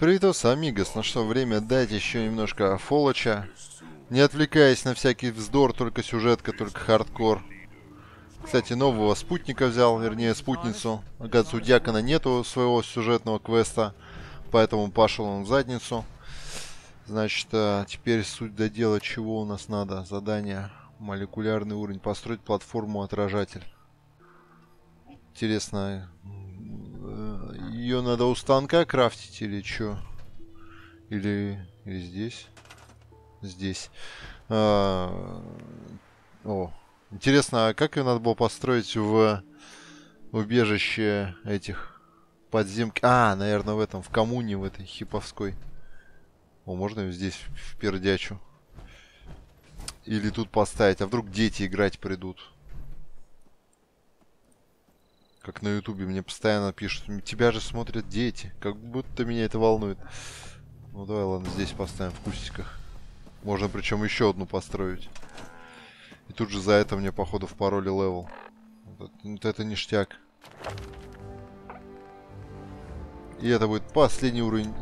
Привитос, амигос. Ну что, время дать еще немножко фолоча. Не отвлекаясь на всякий вздор, только сюжетка, только хардкор. Кстати, нового спутника взял, вернее спутницу. Оказывается, у Дьякона нету своего сюжетного квеста, поэтому пошел он в задницу. Значит, теперь суть до дела, чего у нас надо. Задание. Молекулярный уровень. Построить платформу-отражатель. Интересно, ее надо у станка крафтить или что? Или здесь? Здесь. О, интересно, а как ее надо было построить в убежище этих подземки? А, наверное, в этом, в коммуне, в этой хиповской. О, можно ее здесь впердячу? Или тут поставить? А вдруг дети играть придут? Как на ютубе мне постоянно пишут, тебя же смотрят дети. Как будто меня это волнует. Ну давай, ладно, здесь поставим в кустиках. Можно причем еще одну построить. И тут же за это мне, походу, в пароле левел. Вот это ништяк. И это будет последний уровень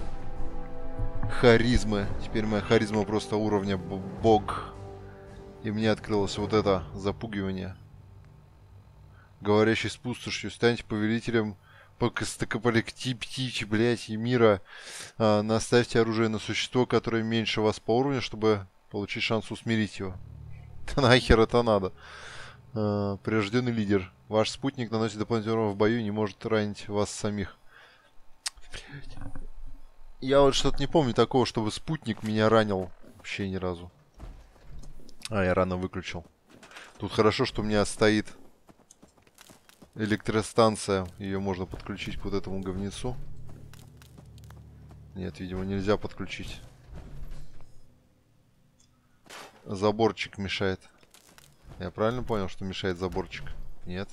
харизмы. Теперь моя харизма просто уровня бог. И мне открылось вот это запугивание. Говорящий с пустошью. Станьте повелителем покостокополектипти, блять, и мира. Наставьте оружие на существо, которое меньше вас по уровню, чтобы получить шанс усмирить его. Да нахер это надо? Прирожденный лидер. Ваш спутник наносит дополнительный урон в бою и не может ранить вас самих. Блять. Я вот что-то не помню такого, чтобы спутник меня ранил. Вообще ни разу. Я рано выключил. Тут хорошо, что у меня стоит электростанция. Ее можно подключить к вот этому говнецу. Нет, видимо, нельзя подключить. Заборчик мешает. Я правильно понял, что мешает заборчик? Нет.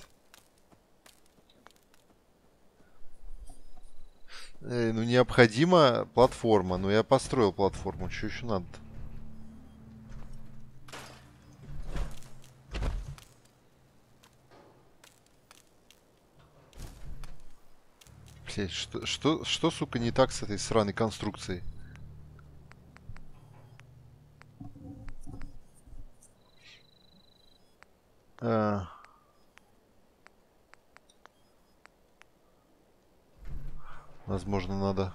Ну необходима платформа. Но я построил платформу. Что еще надо-то? Блять, что, сука, не так с этой сраной конструкцией? Возможно, надо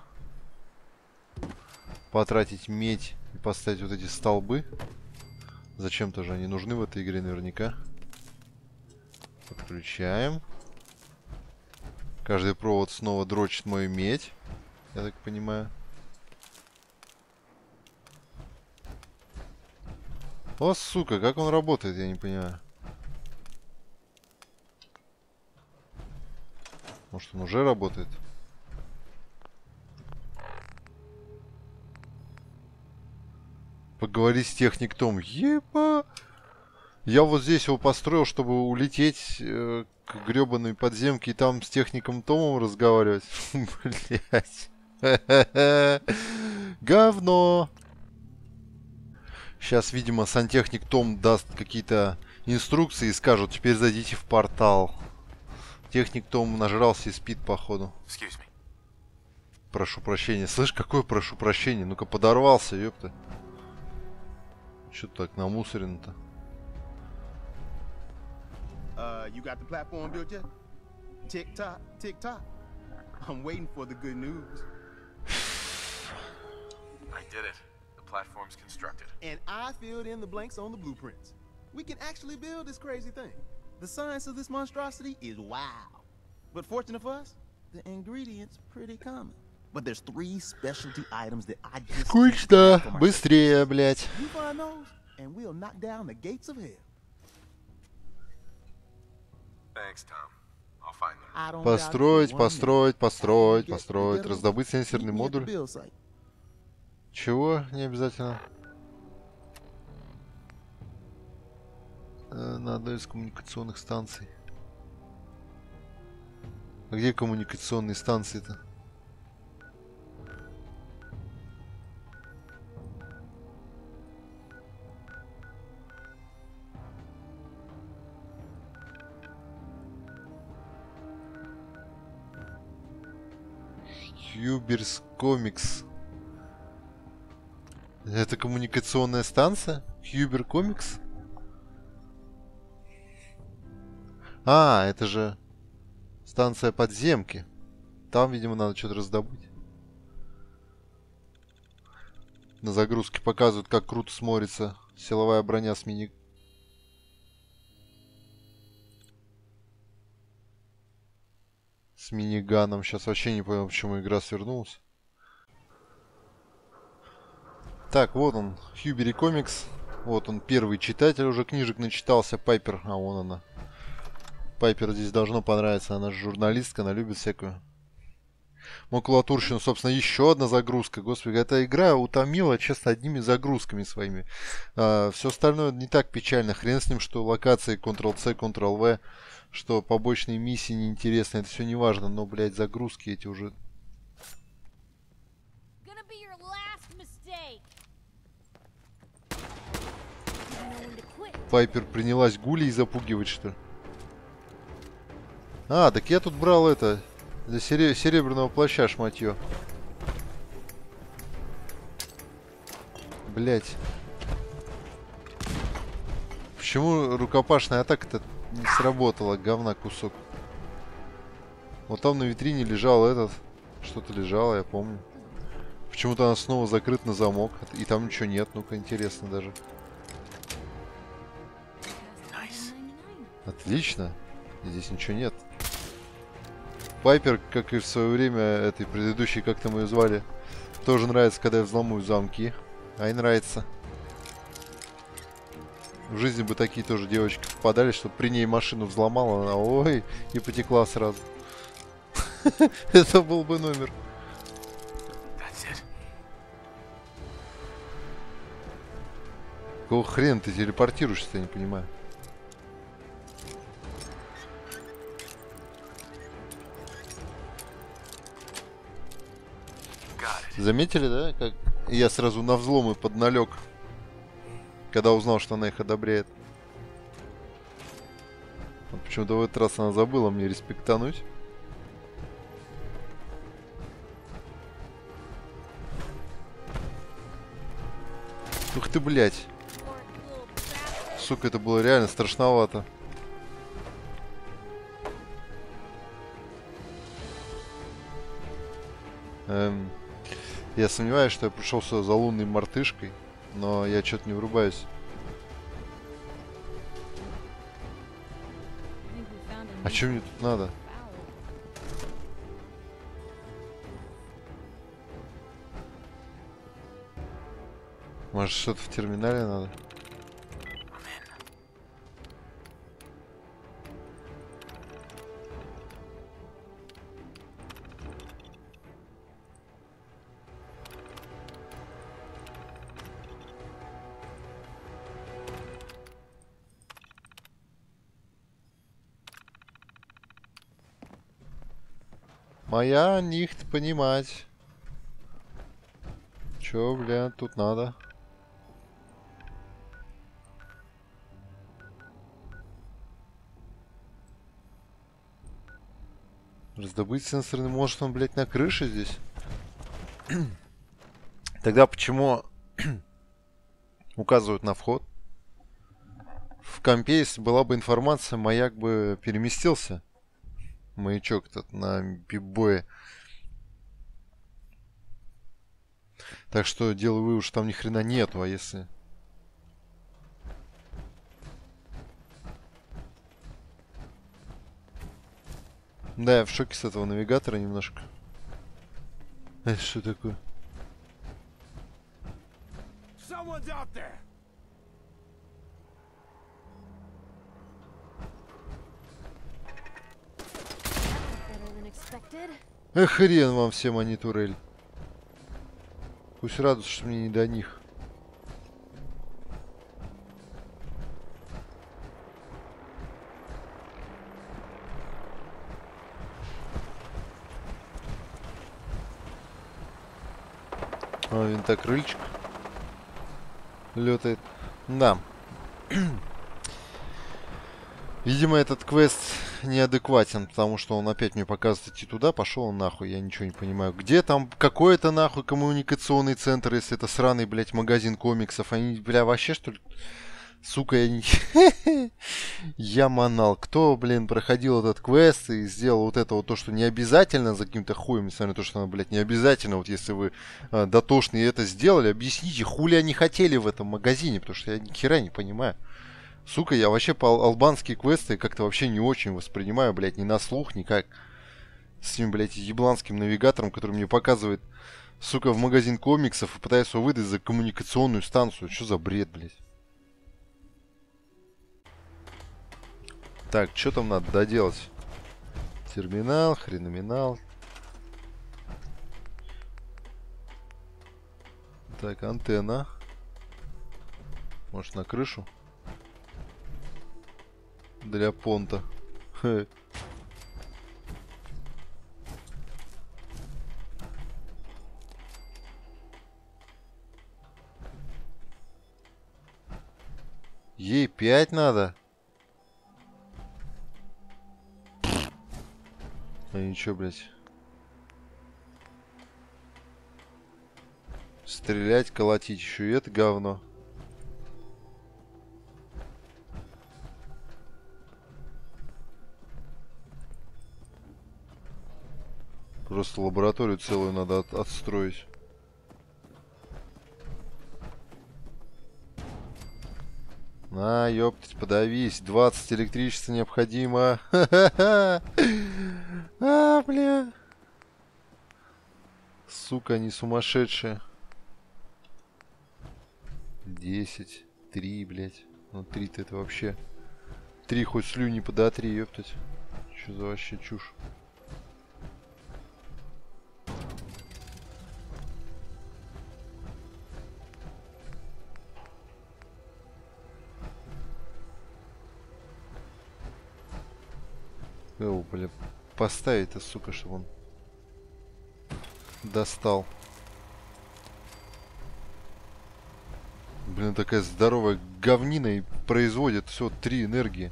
потратить медь и поставить вот эти столбы. Зачем-то же они нужны в этой игре наверняка. Подключаем. Каждый провод снова дрочит мою медь. Я так понимаю. О, сука, как он работает, я не понимаю. Может, он уже работает? Поговори с техником. Еба! Я вот здесь его построил, чтобы улететь к гребаной подземке и там с техником Томом разговаривать. Блять. Говно. Сейчас, видимо, сантехник Том даст какие-то инструкции и скажут, теперь зайдите в портал. Техник Том нажрался и спит, походу. Прошу прощения. Слышь, какое прошу прощения? Ну-ка, подорвался, ёпта. Чё так намусорено-то? You got the platform built yet? Tick tock, tick tock. I'm waiting for the good news. I did it. The platform's constructed. And I filled in the blanks on the blueprints. We can actually build this crazy thing. The science of this monstrosity is wow. But fortunate for us, the ingredients pretty common. But there's 3 specialty items that I just Скучно. Быстрее, блядь. You find those, and we'll knock down the gates of hell. Thanks, Tom. I'll find them. I don't Построить, doubt it построить, построить, Get построить. together, Раздобыть meet сенсорный me at the модуль. build site. Чего? Не обязательно. На одной из коммуникационных станций. А где коммуникационные станции-то? Хьюберс Комикс. Это коммуникационная станция? Хьюбер Комикс? А, это же станция подземки. Там, видимо, надо что-то раздобыть. На загрузке показывают, как круто смотрится силовая броня с миниганом. Сейчас вообще не понял, почему игра свернулась. Так, вот он, Хьюбери Комикс. Вот он, первый читатель уже книжек начитался. Пайпер, а вон она. Пайпер здесь должно понравиться. Она же журналистка, она любит всякую макулатурщину. Собственно, еще одна загрузка. Господи, эта игра утомила, честно, одними загрузками своими. Все остальное не так печально. Хрен с ним, что локации Ctrl-C, Ctrl-V, что побочные миссии неинтересные. Это все не важно, но, блядь, загрузки эти уже... Пайпер принялась гулей запугивать, что ли? А, так я тут брал это... За серебряного плаща, шматье. Блять. Почему рукопашная атака-то не сработала? Говна кусок. Вот там на витрине лежал этот. Что-то лежало, я помню. Почему-то она снова закрыта на замок. И там ничего нет. Ну-ка, интересно даже. Отлично. Здесь ничего нет. Пайпер, как и в свое время этой предыдущей, как там ее звали, тоже нравится, когда я взломаю замки. Ай, нравится. В жизни бы такие тоже девочки попадали, чтобы при ней машину взломала, она ой, и потекла сразу. Это был бы номер. Какого хрена ты телепортируешься, я не понимаю. Заметили, да, как я сразу на взломы подналег, когда узнал, что она их одобряет. Вот почему-то в этот раз она забыла мне респектануть. Ух ты, блядь. Сука, это было реально страшновато. Я сомневаюсь, что я пришел сюда за лунной мартышкой, но я что-то не врубаюсь. А что мне тут надо? Может, что-то в терминале надо? Моя нихт понимать. Чё, бля, тут надо? Раздобыть сенсорный, может он, блядь, на крыше здесь? Тогда почему указывают на вход? В компе, если была бы информация, маяк бы переместился. Маячок этот на бибое. Так что делаю вывод, что там ни хрена нету, а если... Да, я в шоке с этого навигатора немножко. Это что такое? Эх, хрен вам всем, а не турель. Пусть радуются, что мне не до них. О, винтокрыльчик летает. Да. Видимо, этот квест неадекватен, потому что он опять мне показывает идти туда, пошел он нахуй, я ничего не понимаю. Где там, какой это нахуй коммуникационный центр, если это сраный, блядь, магазин комиксов? Они, бля, вообще, что ли? Сука, я не... Я манал. Кто, блин, проходил этот квест и сделал вот это вот то, что не обязательно за каким-то хуем, несмотря на то, что оно, блядь, не обязательно. Вот если вы дотошные это сделали, объясните, хули они хотели в этом магазине, потому что я ни хера не понимаю. Сука, я вообще по албанские квесты как-то вообще не очень воспринимаю, блядь, ни на слух, никак. С этим, блядь, ебланским навигатором, который мне показывает, сука, в магазин комиксов и пытается его выдать за коммуникационную станцию. Что за бред, блядь? Так, что там надо доделать? Терминал, хреноминал. Так, антенна. Может, на крышу? Для понта. Ей 5 надо. А ничего, блядь. Стрелять, колотить еще и это говно. Просто лабораторию целую надо отстроить. На, ёптать, подавись. 20 электричества необходимо. А, бля. Сука, они сумасшедшие. 10. 3, блядь. Ну, 3-то это вообще... 3 хоть слюни подотри, ёптать. Что за вообще чушь? Его, бля, поставить-то, сука, чтобы он достал. Блин, такая здоровая говнина и производит все 3 энергии.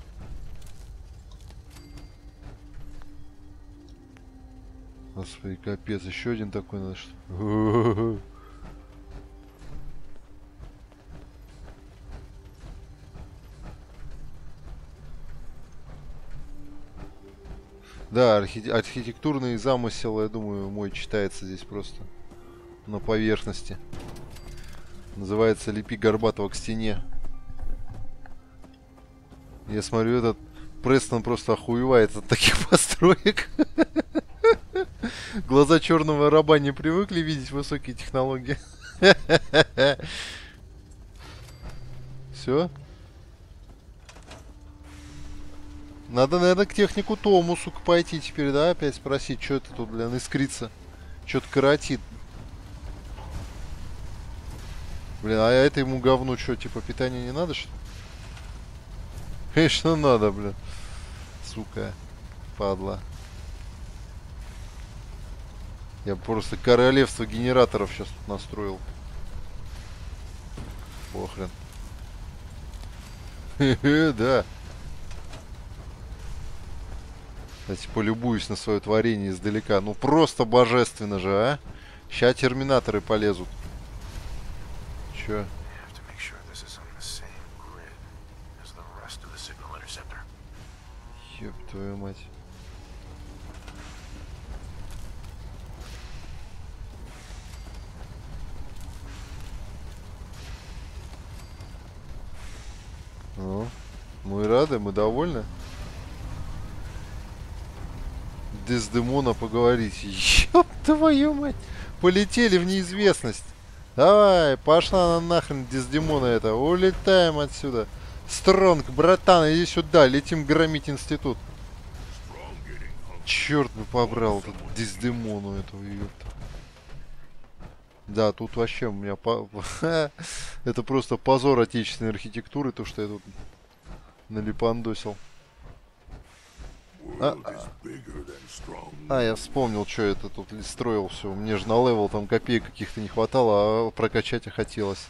Господи, капец, еще один такой надо, что... Да, архитектурный замысел, я думаю, мой читается здесь просто на поверхности. Называется «Лепи Горбатого к стене». Я смотрю, этот Престон просто охуевает от таких построек. Глаза черного раба не привыкли видеть высокие технологии. Все. Надо, наверное, к технику Тому, сука, пойти теперь, да, опять спросить, что это тут, блин, искрится. Что-то коротит. Блин, а это ему говну что, типа, питания не надо, что ли? Конечно, надо, блин. Сука. Падла. Я просто королевство генераторов сейчас тут настроил. Похрен. Да. Кстати, полюбуюсь на свое творение издалека. Ну просто божественно же, а? Ща терминаторы полезут. Чё? Ёб твою мать. Ну, мы рады, мы довольны. Дездемона поговорить. Ёб твою мать. Полетели в неизвестность. Давай, пошла на нахрен Дездемона это. Улетаем отсюда. Стронг, братан, иди сюда. Летим громить институт. Черт бы побрал этот Дездемону этого, ёпта. Да, тут вообще у меня... Это просто позор отечественной архитектуры, то, что я тут налипандосил. Я вспомнил, что это тут строил все. Мне же на левел там копеек каких-то не хватало, а прокачать и хотелось.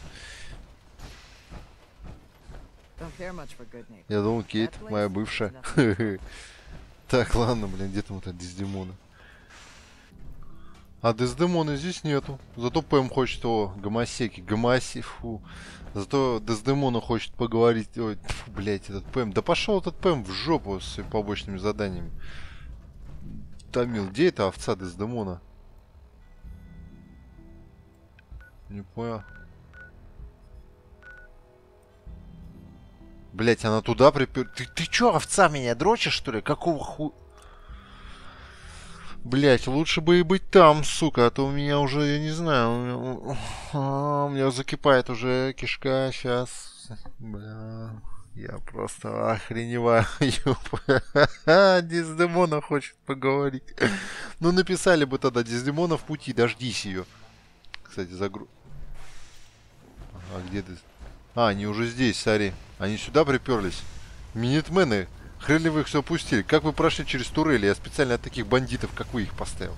Я думал, Кейт, моя бывшая. Так, ладно, блин, где там вот Дездемона? А Дездемоны здесь нету. Зато Пэм хочет его, гомосеки, фу. Зато Дездемона хочет поговорить. Ой, фу, блядь, этот Пэм. Да пошел этот Пэм в жопу с побочными заданиями. Тамил, где эта овца Дездемона? Не понял. Блять, она туда припер... Ты чё, овца, меня дрочишь, что ли? Какого ху... Блять, лучше бы и быть там, сука, а то у меня уже, я не знаю, у меня закипает уже кишка сейчас. Бля, я просто охреневаю. Дездемона хочет поговорить. Ну, написали бы тогда, Дездемона в пути, дождись ее. Кстати, А где ты? А, они уже здесь, сори. Они сюда приперлись. Минитмены. Хрен ли вы их все опустили? Как вы прошли через турели? Я специально от таких бандитов, как вы, их поставил.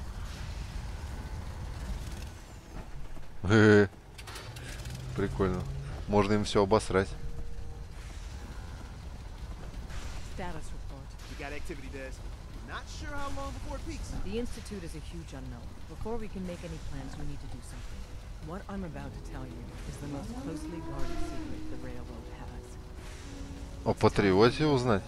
Прикольно. Можно им все обосрать. Status report. We got activity, Des. Not sure how long before it peaks. The Institute is a huge unknown. Before we can make any plans, we need to do something. What I'm about to tell you is the most closely guarded secret the Railroad has. О патриоте узнать.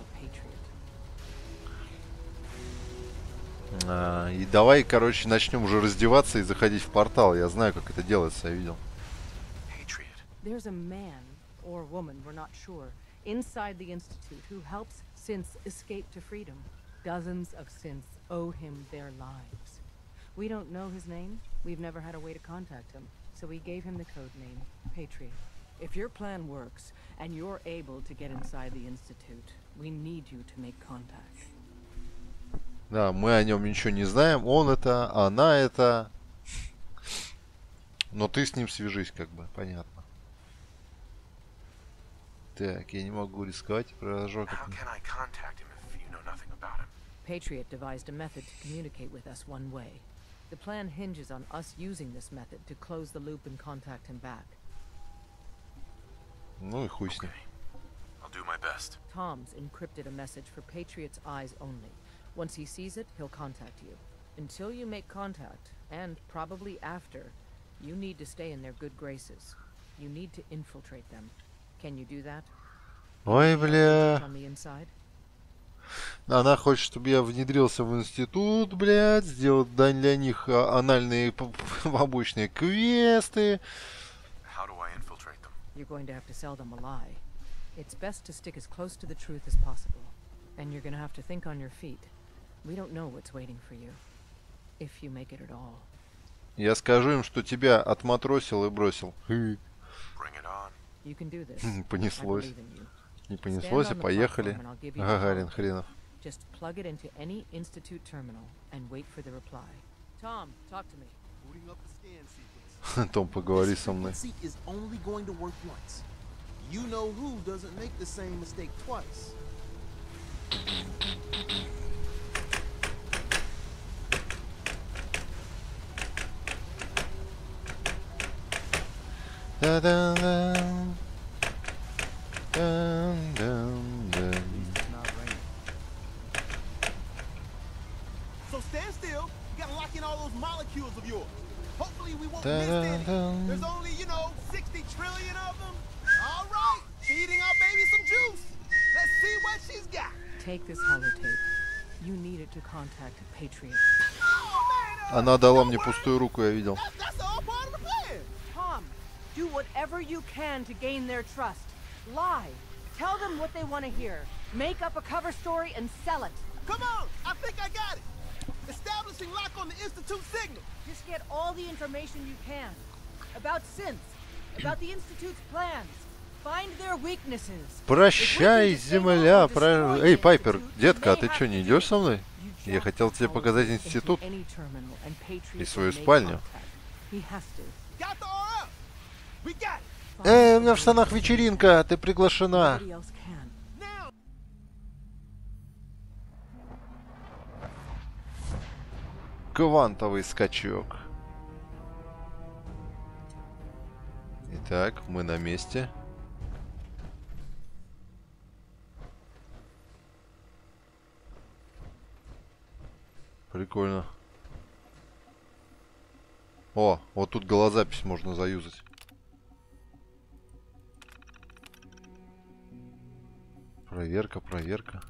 И давай, короче, начнем уже раздеваться и заходить в портал. Я знаю, как это делается, я видел. Patriot. There's a man or woman, we're not sure, inside the Institute who helps synths escape to freedom. Dozens of synths owe him their lives. We don't know his name. We've never had a way to contact him. So we gave him the code name, Patriot. If your plan works, and you're able to get inside the Institute, we need you to make contact. Да, мы о нем ничего не знаем. Он это, она это. Но ты с ним свяжись, как бы, понятно. Так, я не могу рисковать. Прожок. How can I contact him if you know nothing about him? Patriot devised a method to communicate with us one way. The plan hinges on us using this method to close the loop and contact him back. Ну и хуй с ним. Okay. I'll do my best. Tom's encrypted a message for Patriot's eyes only. Once he sees it, he'll contact you. Until you make contact, and probably after, you need to stay in their good graces. You need to infiltrate them. Can you do that? Ой, бля. On the inside? Она хочет, чтобы я внедрился в институт, блядь, сделал для них анальные побочные квесты. How do I infiltrate them? You're going to have to sell them a lie. It's best to stick as close to the truth as possible. And you're going to have to think on your feet. We don't know what's waiting for you. If you make it at all. Я скажу им, что тебя отматросил и бросил. Bring it on. You can do this. I Понеслось. believe in you. Не понеслось, и поехали. Гагарин хренов. Just plug it into any Institute terminal and wait for the reply. Tom, talk to me. Booting up the scan sequence. Том, поговори This со мной. frequency is only going to work once. You know who doesn't make the same mistake twice. Та-дам-дам. Дам-дам-дам. It's not raining. So stand still. You gotta lock in all those molecules of yours. Hopefully we won't miss any. Dun-dun-dun. There's only, 60 trillion of them. All right, feeding our baby some juice. Let's see what she's got. Take this holotape. You need it to contact Patriot. Oh, man, Она дала мне пустую руку, я видел. that's all part of the plan. Tom, do whatever you can to gain their trust. Lie. Tell them what they want to hear. Make up a cover story and sell it. Come on, I think I got it. Establishing lock on the Institute signal. Just get all the information you can. About synths. About the Institute's plans. Find their weaknesses. Прощай, земля. Эй, Пайпер, детка, а ты что, не идешь со мной? Я хотел тебе показать институт и свою спальню. Got the RF. We got it. Эй, у меня в штанах вечеринка, ты приглашена. Now. Квантовый скачок. Итак, мы на месте. Прикольно. О, вот тут голозапись можно заюзать. Проверка, проверка.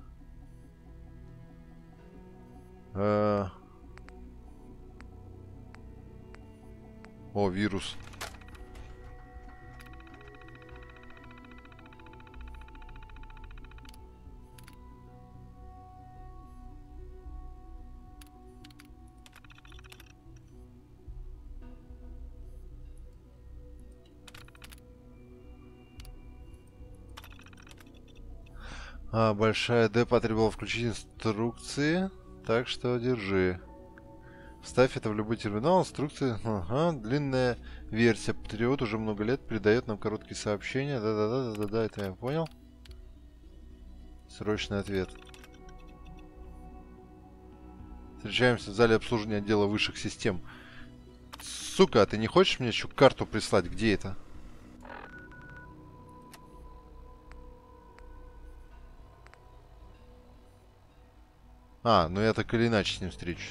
О, вирус. Большая D потребовала включить инструкции, так что держи. Вставь это в любой терминал, инструкции. Ага, длинная версия. Патриот уже много лет передает нам короткие сообщения. Да-да-да, это я понял. Срочный ответ. Встречаемся в зале обслуживания отдела высших систем. Сука, а ты не хочешь мне еще карту прислать? Где это? Ну я так или иначе с ним встречусь.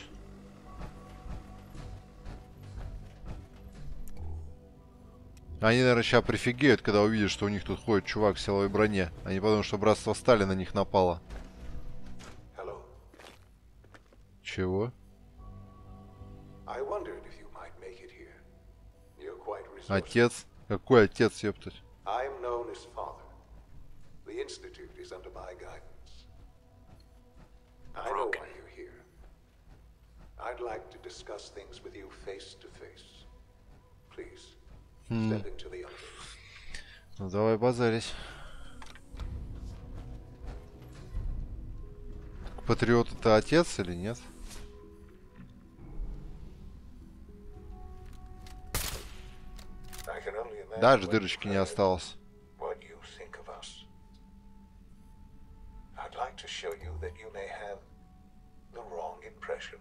Они, наверное, сейчас прифигеют, когда увидят, что у них тут ходит чувак в силовой броне. Они подумают, что братство Стали на них напало. Hello. Чего? I wondered if you might make it here. You're quite resourceful. Отец? Какой отец, ёптать? I'm known as father. The Institute is under my guidance. I know why you're here. I'd like to discuss things with you face to face. Please, step into the elevator. Ну давай базарить. Патриот это отец или нет? I can only imagine Даже what дырочки you've не heard, осталось. what you think of us. I'd like to show you that you may have the wrong impression.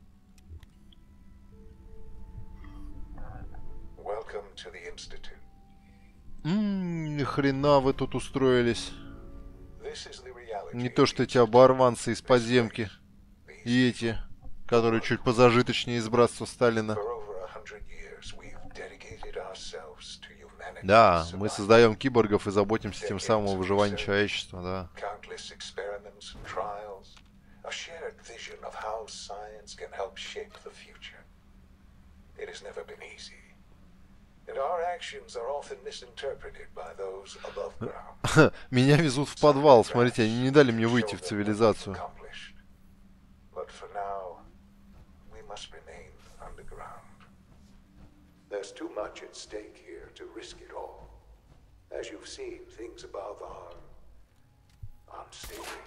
Welcome to the Institute. Ни хрена вы тут устроились. This is the reality. Не то что эти оборванцы из подземки. И эти, которые чуть позажиточнее из братства Сталина. For over 100 years, we've dedicated ourselves to humanity's Да, мы survival. создаем киборгов и заботимся тем самым о выживании человечества, да. Countless experiments and trials, a shared vision of how science can help shape the future. It has never been easy, and our actions are often misinterpreted by those above ground. Меня везут в подвал, смотрите, они не дали мне выйти в цивилизацию. But for now, we must remain underground. There's too much at stake here to risk it all. As you've seen, things above are unstable.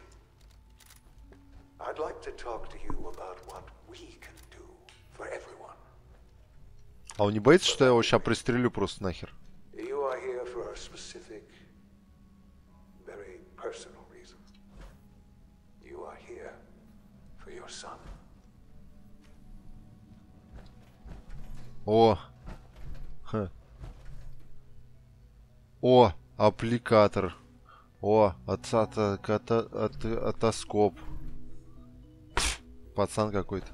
I'd like to talk to you about what we can do for everyone. А он не боится, что я его сейчас пристрелю просто нахер? You are here for a specific, very personal reason. You are here for your son. О! Ха. О! Аппликатор. О! Отоскоп. Пацан какой-то.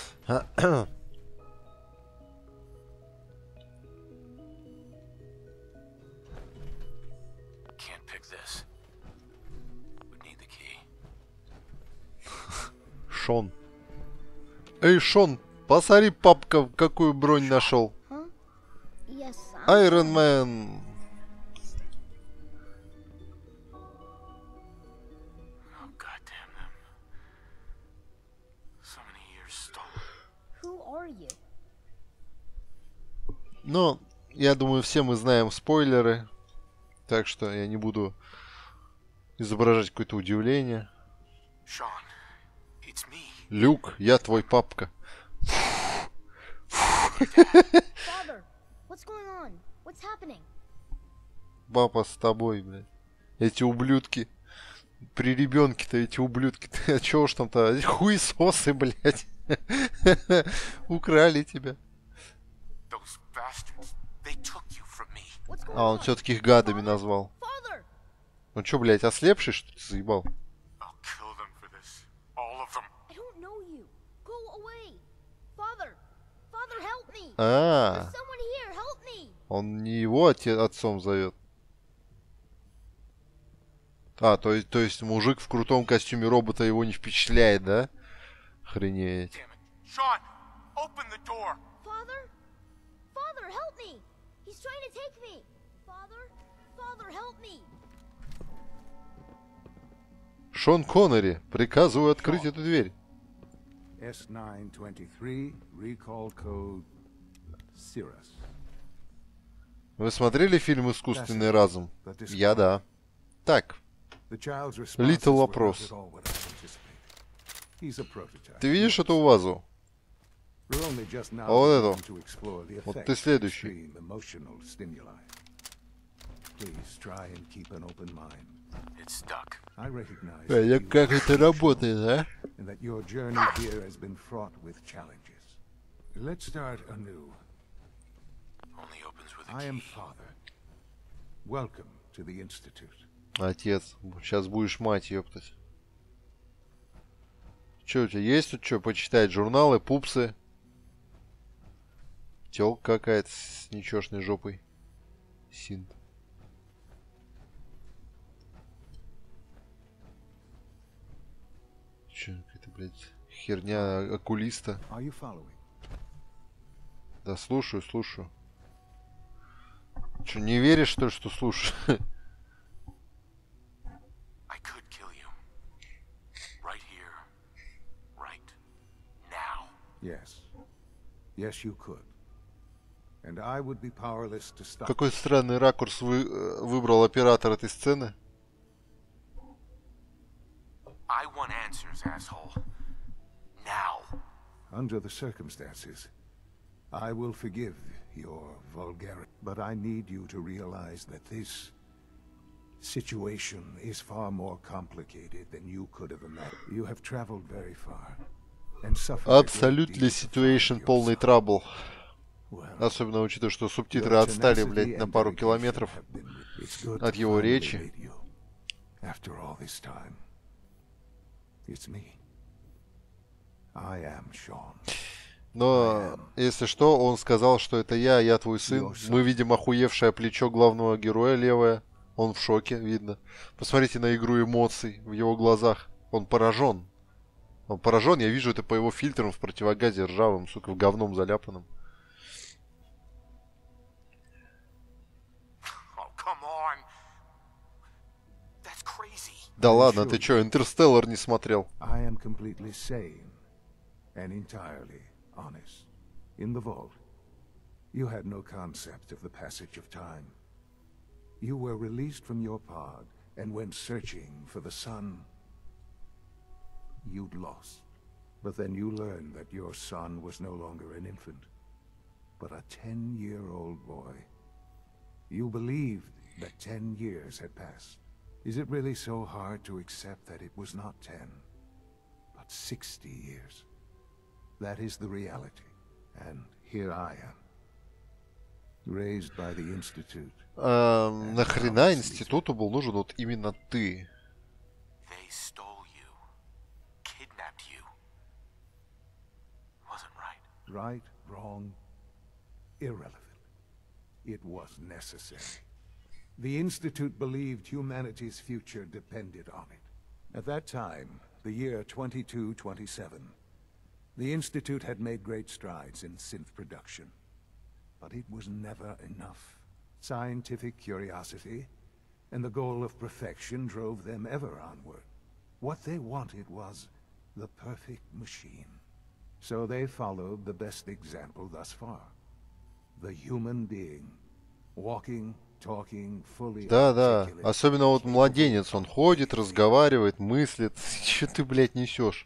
Can't pick this. Would need the key. Шон. Эй, Шон, посмотри, папка, какую бронь нашел. Yes, Iron Man. Oh, goddamn them. So many years stolen. Who are you? Ну, я думаю, все мы знаем спойлеры. Так что я не буду изображать какое-то удивление. Sean, it's me. Люк, я твой папка. Father, what's going on? What's happening? Папа с тобой, блядь. Эти ублюдки. При ребенке-то эти ублюдки. А чего ж там-то? Хуесосы, блядь. Украли тебя. Those bastards. They took you from me. What's going А, он on? все-таки их гадами назвал. Father! Ну чё, блядь, ослепший, что ты заебал? I'll kill them for this. All of them. I don't know you. Go А, someone here. Help me. он не его отцом зовет. А, то есть мужик в крутом костюме робота его не впечатляет, да? Охренеть. Damn it. Sean, open the door. Father? Father, help me. He's trying to take me. Father? Father, help me. Шон Коннери, приказываю открыть эту дверь. S923, recall code Cirrus. Вы смотрели фильм «Искусственный разум»? Я да. Так, Little вопрос. Ты видишь эту вазу? А вот эту. Вот ты следующий. It's stuck. Как это работает, а? And that your journey here has been fraught with challenges. Let's start anew. Only opens with a I key. am Father. Welcome to the Institute. Отец, сейчас будешь мать, ёптать. Че у тебя есть тут что почитать? Журналы, пупсы? Тёлка какая-то с ничёшной жопой. Синт. Че, какая-то, блядь, херня окулиста. Are you following? Да слушаю. Че, не веришь, что ли, что слушаю? I could kill you. Right here. Right now. Yes. Yes, you could. And I would be powerless to stop. Какой странный ракурс выбрал оператор этой сцены. I want answers, asshole. Now. Under the circumstances, I will forgive your vulgarity. But I need you to realize that this situation is far more complicated than you could have imagined. You have traveled very far and suffered a great Абсолютно deal ситуэйшн for полный yourself. трабл. Well, Особенно учитывая, что субтитры your отстали, tenacity блядь, на and пару dedication километров have been- It's good от to его finally речи. meet you. After all this time, it's me. I am Sean. Но, если что, он сказал, что это я твой сын. Мы видим охуевшее плечо главного героя левое. Он в шоке, видно. Посмотрите на игру эмоций в его глазах. Он поражен. Он поражен, я вижу это по его фильтрам в противогазе ржавым, сука, в говном заляпанном. Oh, come on. That's crazy. Да ладно, ты чё, Интерстеллар не смотрел? I am completely sane and entirely honest. In the vault, you had no concept of the passage of time. You were released from your pod and went searching for the sun you'd lost. But then you learned that your son was no longer an infant, but a 10-year-old boy. You believed that 10 years had passed. Is it really so hard to accept that it was not 10, but 60 years? That is the reality. And here I am, raised by the Institute. Нахрена институту был нужен вот именно ты? They stole you. Kidnapped you. Wasn't right. Right, wrong, irrelevant. It was necessary. The Institute believed humanity's future depended on it. At that time, the year 2227, the Institute had made great strides in synth production. But it was never enough. Scientific curiosity and the goal of perfection drove them ever onward. What they wanted was the perfect machine. So they followed the best example thus far. The human being, walking, talking, fully Да, articulate. особенно вот младенец, он ходит, разговаривает, мыслит. Че ты, блядь, несешь?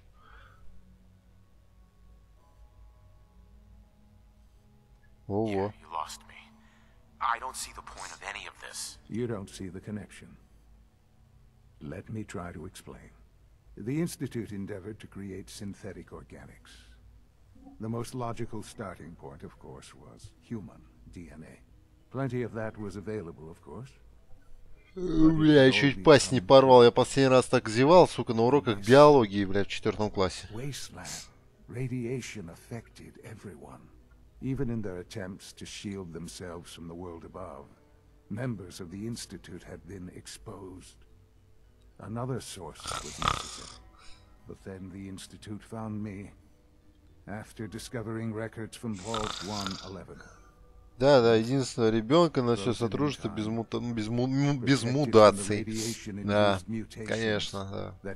Ого. Yeah, you lost me. I don't see the point of any of this. You don't see the connection. Let me try to explain. The Institute endeavored to create synthetic organics. The most logical starting point, of course, was human DNA. Plenty of that was available, of course. Бля, я чуть пасть не порвал. Я последний раз так зевал, сука, на уроках биологии, бля, в 4 классе. Wasteland. Radiation affected everyone. Even in their attempts to shield themselves from the world above, members of the Institute had been exposed. Another source was necessary. But then the Institute found me after discovering records from Vault 111. Да, единственного ребенка на все сотрудничество без мутаций. Да, конечно, да.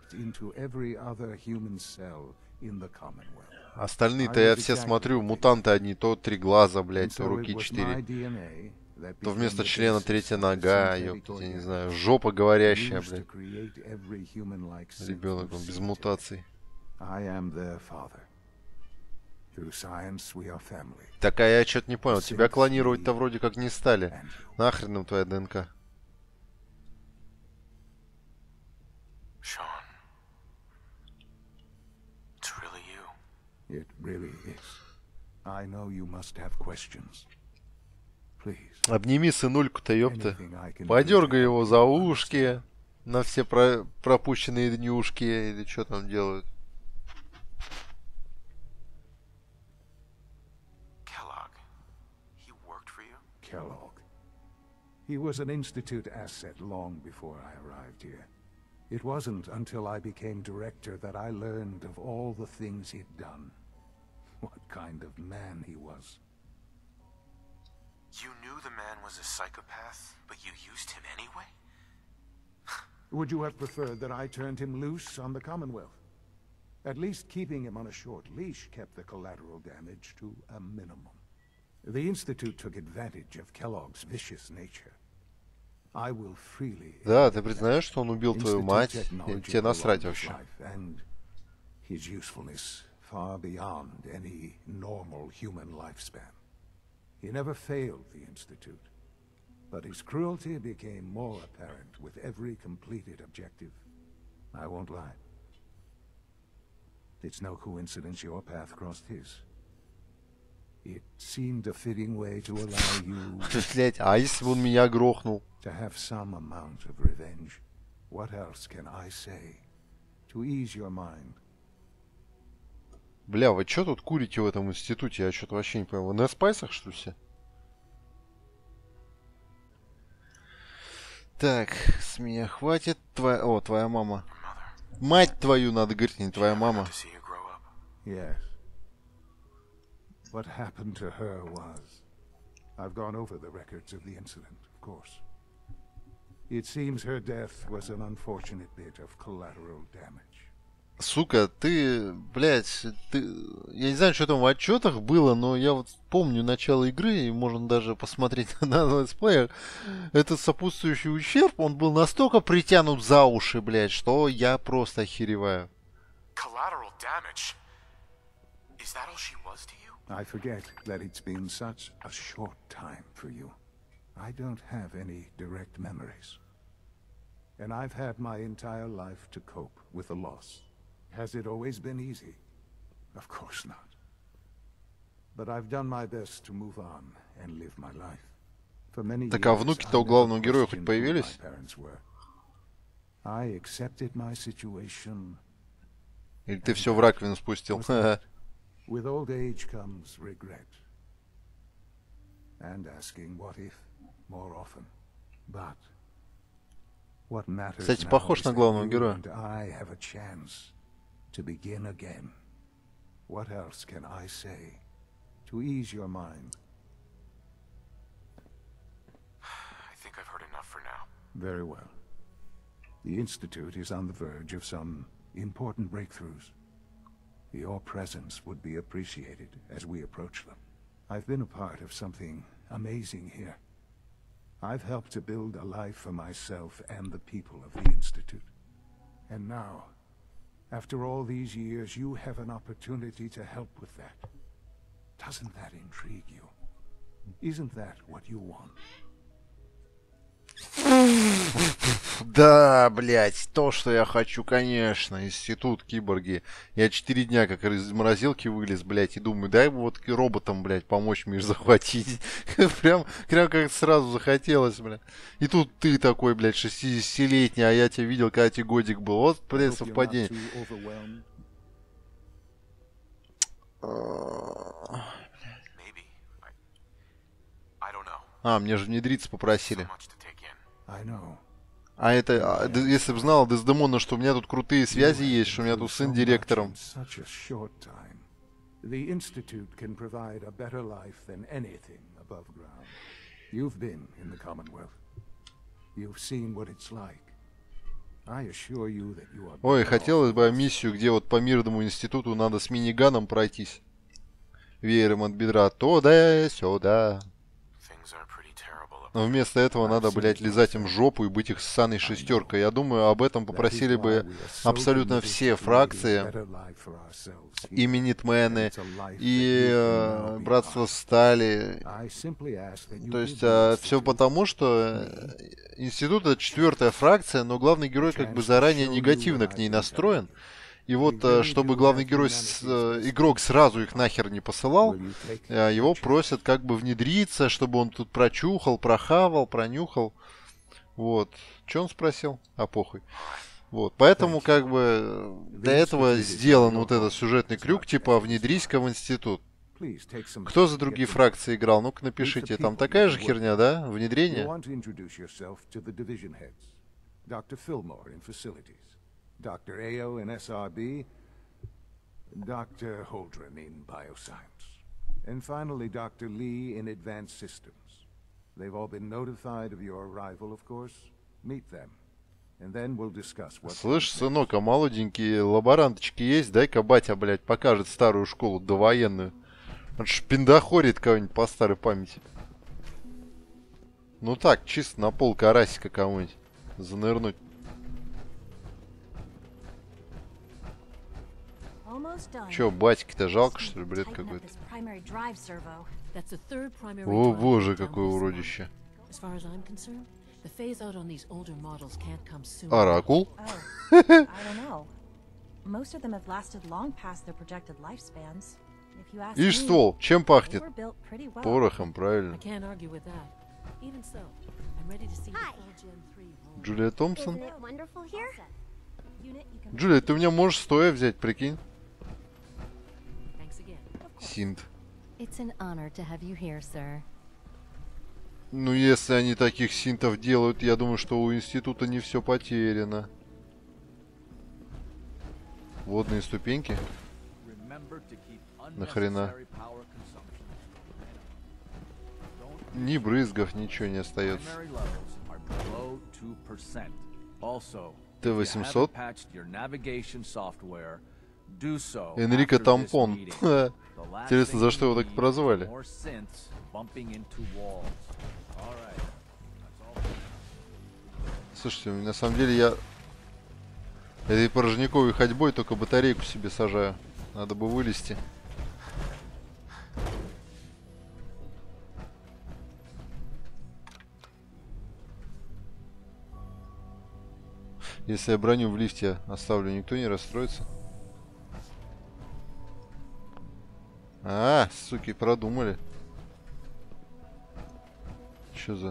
Остальные-то я все смотрю, мутанты одни, то 3 глаза, блядь, то руки 4. То вместо члена 3-я нога, ёптать, я не знаю, жопа говорящая, блядь. Ребенок, он без мутаций. Так, а я что-то не понял, тебя клонировать-то вроде как не стали. Нахрен им твоя ДНК? Обними сынульку-то, ёпта. Подергай его за ушки на все пропущенные днюшки или что там делают. Kellogg. He was an Institute asset long before I arrived here. It wasn't until I became director that I learned of all the things he'd done. What kind of man he was. You knew the man was a psychopath, but you used him anyway? Would you have preferred that I turned him loose on the Commonwealth? At least keeping him on a short leash kept the collateral damage to a minimum. The Institute took advantage of Kellogg's vicious nature. I will freely... Да, ты признаешь, что он убил твою мать? Или тебе насрать вообще? And his usefulness far beyond any normal human lifespan. He never failed the Institute, but his cruelty became more apparent with every completed objective. I won't lie. It's no coincidence your path crossed his. It seemed a fitting way to allow you а если бы он меня грохнул? To have some amount of revenge. What else can I say to ease your mind? Бля, вы что тут курите в этом институте? Я что-то вообще не понял. Вы на спайсах, что ли, все? Так, с меня хватит. О, твоя мама. Мать твою надо говорить, не твоя мама. Yes. What happened to her was... I've gone over the records of the incident, of course. It seems her death was an unfortunate bit of collateral damage. Сука, ты, блядь, я не знаю, что там в отчетах было, но я вот помню начало игры, и можно даже посмотреть на летсплеях. Этот сопутствующий ущерб, он был настолько притянут за уши, блядь, что я просто охереваю. Collateral damage? Is that all she was to you? I forget that it's been such a short time for you. I don't have any direct memories. And I've had my entire life to cope with the loss. Has it always been easy? Of course not. But I've done my best to move on and live my life. For many Так, а внуки-то у главного героя хоть появились? I accepted my situation. Или ты все в раковину спустил? With old age comes regret. And asking what if more often. But what matters Кстати, похож на главного героя. I have a chance to begin again. What else can I say to ease your mind? I think I've heard enough for now. Very well. The Institute is on the verge of some important breakthroughs. Your presence would be appreciated as we approach them. I've been a part of something amazing here. I've helped to build a life for myself and the people of the Institute. And now, after all these years, you have an opportunity to help with that. Doesn't that intrigue you? Isn't that what you want? Да, блядь, то, что я хочу, конечно. Институт, киборги. Я 4 дня как из морозилки вылез, блядь, и думаю, дай бы вот роботам, блядь, помочь мир захватить. Прям как сразу захотелось, блядь. И тут ты такой, блядь, 60-летний, а я тебя видел, когда тебе годик был. Вот, блядь, совпадение. А, мне же внедриться So попросили. much to take in. I know. А это, если бы знала Дездемона, что у меня тут крутые связи есть, что у меня тут сын директором. Such a short time. The Institute can provide a better life than anything above ground. You've been in the Commonwealth. You've seen what it's like. I assure you that you are. Ой, хотелось бы миссию, где вот по мирному институту надо с миниганом пройтись. Веером от бедра туда-сюда. Things are pretty terrible up Но вместо этого надо, блядь, лизать им жопу и быть их ссаной шестеркой. Я думаю, об этом попросили бы абсолютно все фракции. И Минитмены, и Братство Стали. То есть все потому, что институт — это 4-я фракция, но главный герой как бы заранее негативно к ней настроен. И вот, чтобы главный герой, игрок сразу их нахер не посылал, его просят как бы внедриться, чтобы он тут прочухал, прохавал, пронюхал. Вот. Что он спросил? А похуй. Вот. Поэтому как бы для этого сделан вот этот сюжетный крюк, типа внедрись-ка в институт. Кто за другие фракции играл? Ну-ка напишите. Там такая же херня, да? Внедрение? Dr. Ayo in SRB, Dr. Holdren in Bioscience, and finally Dr. Lee in Advanced Systems. They've all been notified of your arrival, of course. Meet them, and then we'll discuss what... Слышь, сынок, а молоденькие лаборанточки есть? Дай-ка батя, блядь, покажет старую школу довоенную. Он шпиндахорит кого-нибудь по старой памяти. Ну так, чисто на пол карасика кому-нибудь занырнуть. Чё, батьки-то жалко, что ли, бред какой-то? О боже, какое уродище. Оракул? Ишь, ствол, чем пахнет? Порохом, правильно. Джулия Томпсон? Джулия, ты у меня можешь стоя взять, прикинь? Синт. Ну, если они таких синтов делают, я думаю, что у института не все потеряно. Водные ступеньки? Нахрена? Ни брызгов, ничего не остается. Т-800? Энрико Тампон. Интересно, за что его так прозвали? Слушайте, на самом деле я этой порожниковой ходьбой только батарейку себе сажаю. Надо бы вылезти. Если я броню в лифте оставлю, никто не расстроится. А, суки, продумали. Чё за...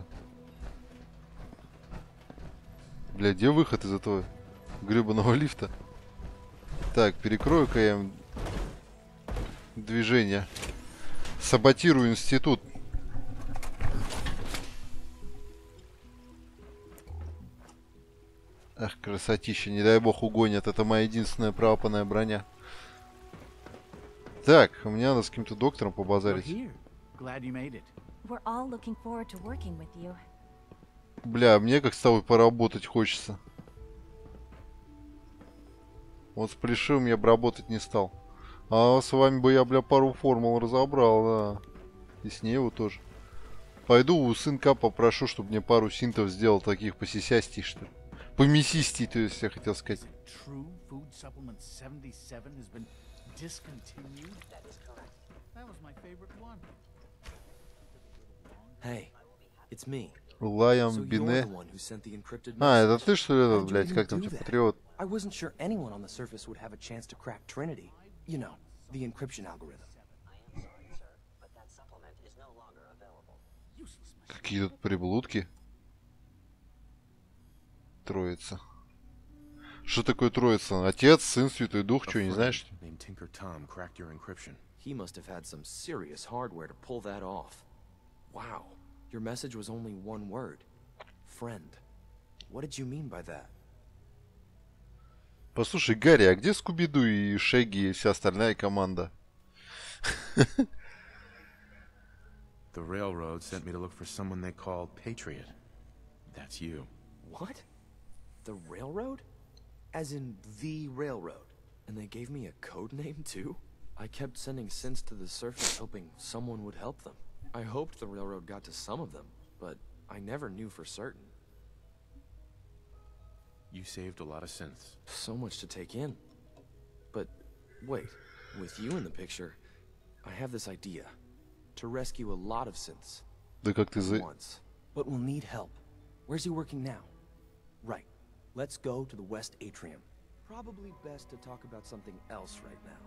Бля, где выход из этого гребаного лифта? Так, перекрою-ка я им движение. Саботирую институт. Ах, красотища, не дай бог угонят. Это моя единственная правопанная броня. Так, мне надо с каким-то доктором побазарить. Бля, мне как с тобой поработать хочется. Вот с Плешивым я бы работать не стал. А с вами бы я, бля, пару формул разобрал, да. И с Неву тоже. Пойду у сынка попрошу, чтобы мне пару синтов сделал таких посисястей, что ли. Помесистей, то есть я хотел сказать. Лайам Бине. А, это ты, что ли, этот, блядь, как там, типа, патриот? Какие тут приблудки? Троица. Что такое троица? Отец, сын, Святой Дух, что, не знаешь, что ли? Your message was only one word. Friend. What did you mean by that? Послушай, Гарри, а где Скуби-Ду и Шегги и вся остальная команда? The railroad sent me to look for someone they called Patriot. That's you. What? The railroad? As in the railroad? And they gave me a code name too? I kept sending synths to the surface hoping someone would help them. I hoped the railroad got to some of them, but I never knew for certain. You saved a lot of synths. So much to take in. But wait, with you in the picture, I have this idea. To rescue a lot of synths. Да как ты At once. But we'll need help. Where's he working now? Right. Let's go to the West Atrium. Probably best to talk about something else right now.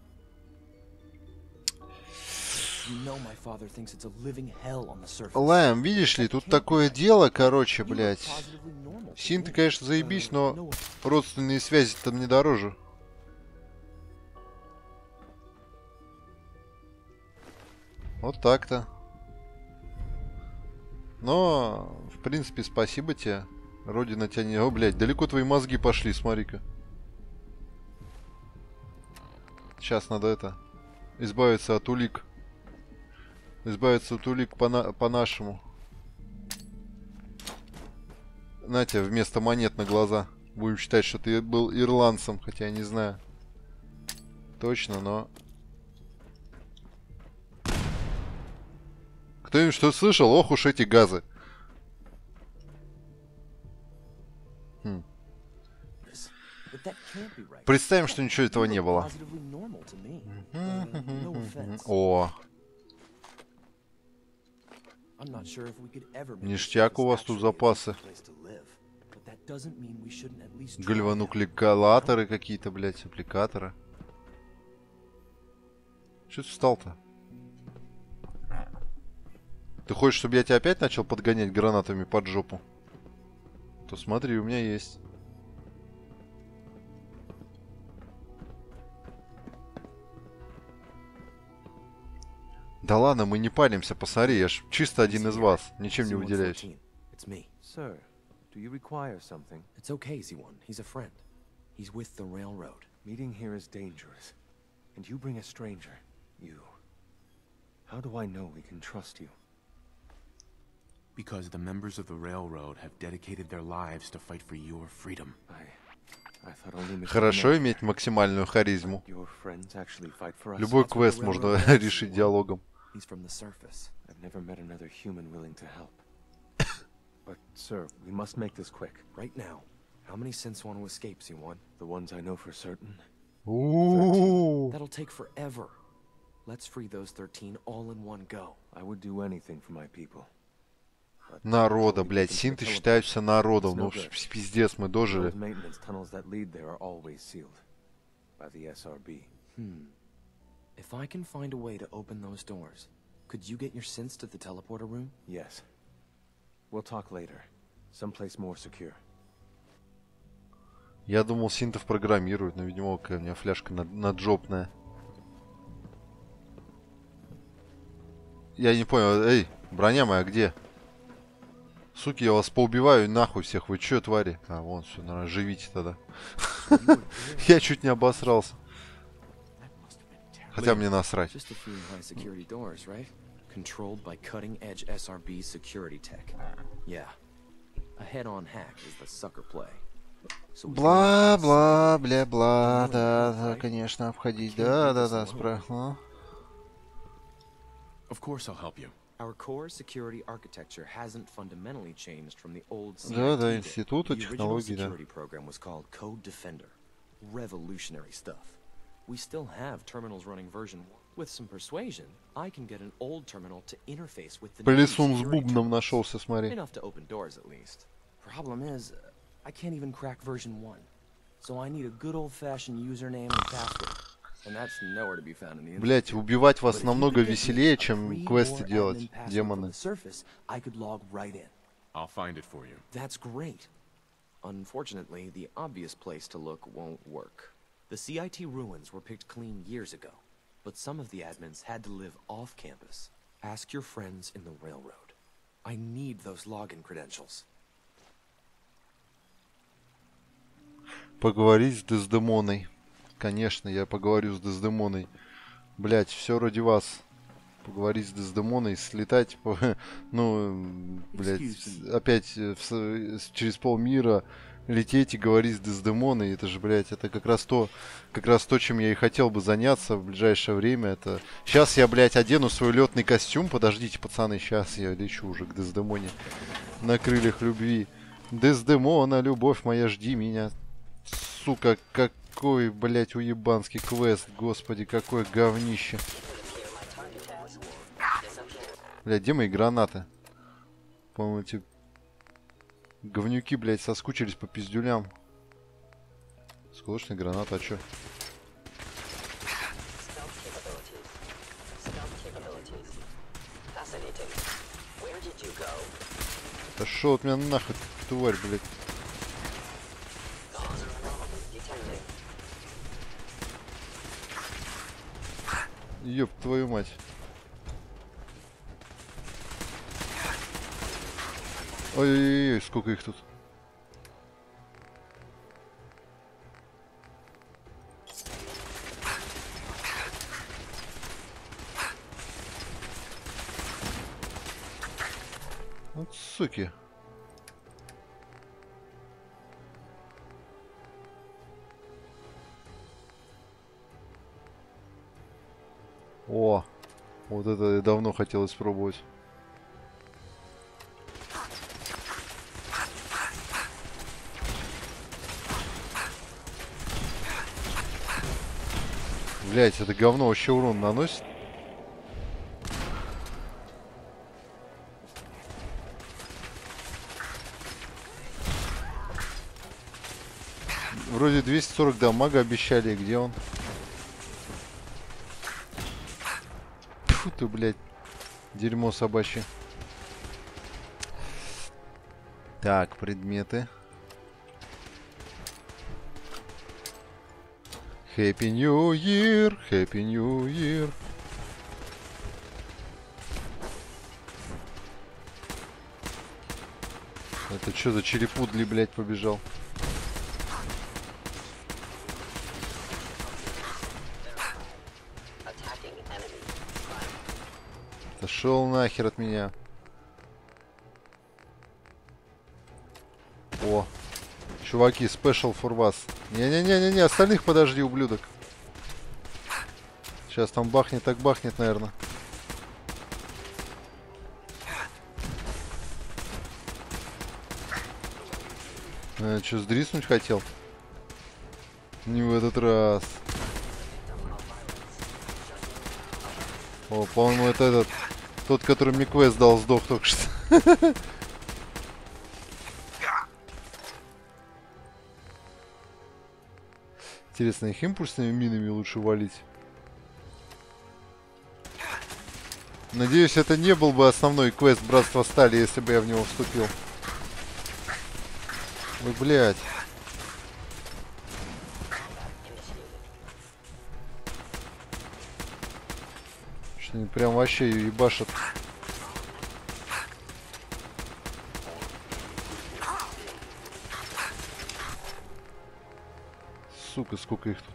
You know my father thinks it's a living hell on the surface. Лайм, видишь ли, тут такое дело, короче, блядь. Синты, конечно, заебись, но родственные связи-то мне дороже. Вот так-то. Но, в принципе, спасибо тебе. Родина тебя не... О, блядь, далеко твои мозги пошли, смотри-ка. Сейчас надо это... Избавиться от улик. Избавиться от улик по-нашему. На тебе вместо монет на глаза. Будем считать, что ты был ирландцем, хотя я не знаю. Точно, но... Кто-нибудь что слышал? Ох уж эти газы. Представим, что ничего этого не было. О. Ништяк у вас тут запасы. Гальванукликаторы какие-то, блядь, аппликаторы. Че ты встал-то? Ты хочешь, чтобы я тебя опять начал подгонять гранатами под жопу? То смотри, у меня есть. Да ладно, мы не палимся, посмотри, я ж чисто один из вас, ничем не выделяюсь. Sir, do you require something? It's okay, Z1. He's a friend. He's with the railroad. Meeting here is dangerous. And you bring a stranger. You. How do I know we can trust you? Because the members of the railroad have dedicated their lives to fight for your freedom. I thought only Хорошо иметь максимальную харизму. Your friends actually fight for us. Любой квест можно решить диалогом. He's from the surface. I've never met another human willing to help. But, sir, we must make this quick. Right now. How many synths want to escape, Z1? The ones I know for certain. That'll take forever. Let's free those 13 all in one go. I would do anything for my people. Народа, блядь, синты считаются народом. Ну, пиздец, мы дожили. If I can find a way to open those doors, could you get your synths to the teleporter room? Yes. We'll talk later. Someplace more secure. Я думал, синтов программируют, но, видимо, какая у меня фляжка наджопная. Я не понял, эй, броня моя где? Суки, я вас поубиваю нахуй всех. Вы чё, твари? А, вон, все, наверное, живите тогда. Я чуть не обосрался. Хотя мне насрать. Бла-бла, бля-бла, да, конечно, обходить. Да, справа. Of course I'll help you. Our core security architecture hasn't fundamentally changed from the old Да, институты, технологии, да. The original security program was called Code Defender. Revolutionary stuff. We still have terminals running version 1. With some persuasion, I can get an old terminal to interface with the new Плесун с security бубном terminals. нашелся, смотри. Enough to open doors at least. Problem is, I can't even crack version 1. So I need a good old-fashioned username and password. And that's nowhere to be found in the internet. Блять, убивать вас намного веселее, чем квесты делать, демоны. I could log right in. I'll find it for you. That's great. Unfortunately, the obvious place to look won't work. The CIT ruins were picked clean years ago, but some of the admins had to live off campus. Ask your friends in the railroad. I need those login credentials. Поговорить с Дездемоной. Конечно, я поговорю с Дездемоной. Блять, все ради вас. Поговорить с Дездемоной, слетать, ну, блять, опять через полмира лететь и говорить с Дездемоной. Это же, блять, это как раз то, чем я и хотел бы заняться в ближайшее время. Это сейчас я, блять, одену свой летный костюм. Подождите, пацаны, сейчас я лечу уже к Дездемоне на крыльях любви. Дездемона, любовь моя, жди меня. Сука, какой, блять, уебанский квест, господи, какое говнище. Блядь, где мои гранаты? По-моему, эти говнюки, блядь, соскучились по пиздюлям. Сколочная граната, а чё? Да шо от меня нахуй, тварь, блядь. Ёб твою мать. Ой-ой-ой, сколько их тут. Вот суки. О, вот это я давно хотел испробовать. Блять, это говно вообще урон наносит. Вроде 240 дамага обещали. Где он? Фу ты, блядь. Дерьмо собачье. Так, предметы. Happy New Year, Happy New Year. Это что за черепудли, блядь, побежал? Отошел нахер от меня. О, чуваки, special for вас. Не-не-не-не-не, остальных подожди, ублюдок. Сейчас там бахнет, так бахнет, наверное. Что, сдриснуть хотел? Не в этот раз. О, по-моему, это этот... Тот, который мне квест дал, сдох только что. Интересно, их импульсными минами лучше валить? Надеюсь, это не был бы основной квест Братства Стали, если бы я в него вступил. Ой, блядь. Что они прям вообще ее ебашат. Сука, сколько их тут.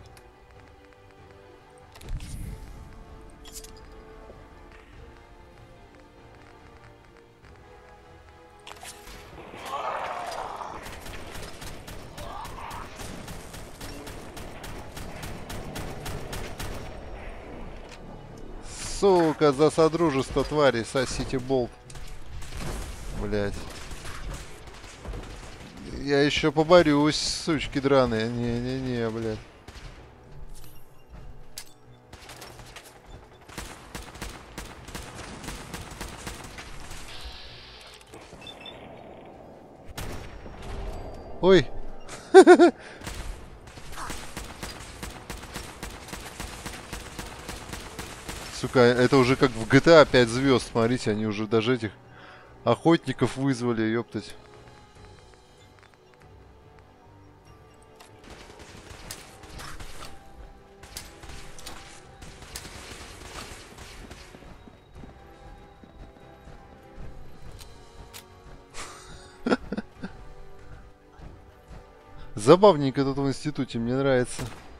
Сука, за содружество, твари, сосите болт. Блять. Я еще поборюсь, сучки драные. Не-не-не, блядь. Ой. Сука, это уже как в GTA 5 звезд. Смотрите, они уже даже этих охотников вызвали, ёптать. Забавненько тут в институте, мне нравится.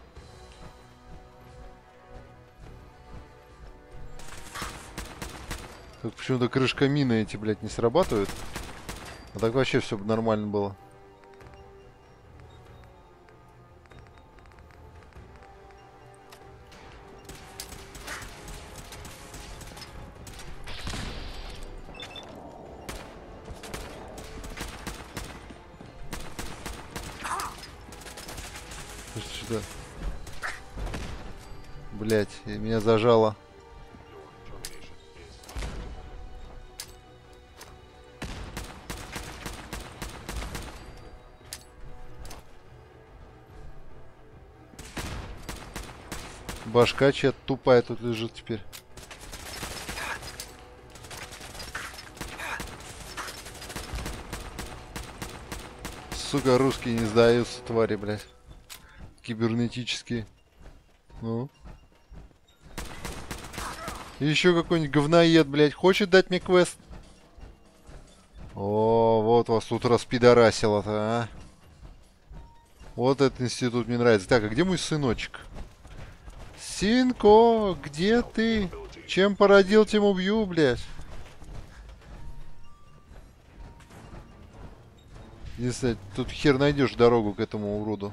Тут почему-то крышка мины эти, блядь, не срабатывают. А так вообще все нормально было. Что-то... Блять, меня зажало. Башка чья-то тупая тут лежит теперь. Сука, русские не сдаются, твари, блядь. Кибернетические. Ну. Еще какой-нибудь говноед, блядь, хочет дать мне квест? О, вот вас тут распидорасило-то, а. Вот этот институт мне нравится. Так, а где мой сыночек? Синко, где ты? Чем породил, тем убью, блядь. Если тут хер найдешь дорогу к этому уроду.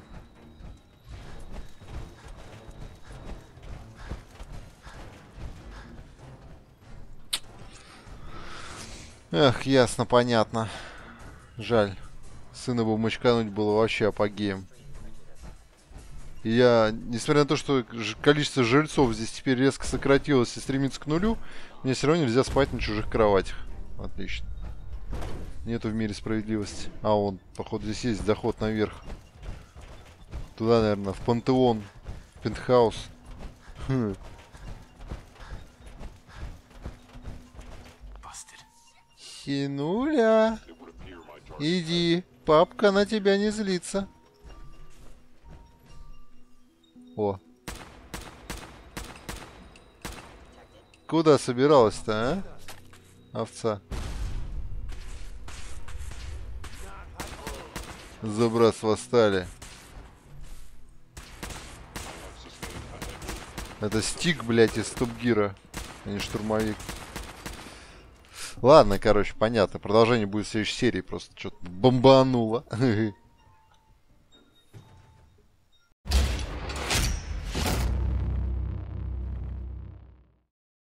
Эх, ясно, понятно. Жаль. Сына бы мочкануть было вообще апогеем. И я, несмотря на то, что количество жильцов здесь теперь резко сократилось и стремится к нулю, мне все равно нельзя спать на чужих кроватях. Отлично. Нету в мире справедливости. А, вон, походу, здесь есть заход наверх. Туда, наверное, в пантеон. Пентхаус. Хм. Хинуля. Иди. Папка на тебя не злится. О. Куда собиралась-то, а? Овца. Забрас восстали. Это стик, блядь, из Топ-Гира, а не штурмовик. Ладно, короче, понятно. Продолжение будет в следующей серии. Просто что-то бомбануло.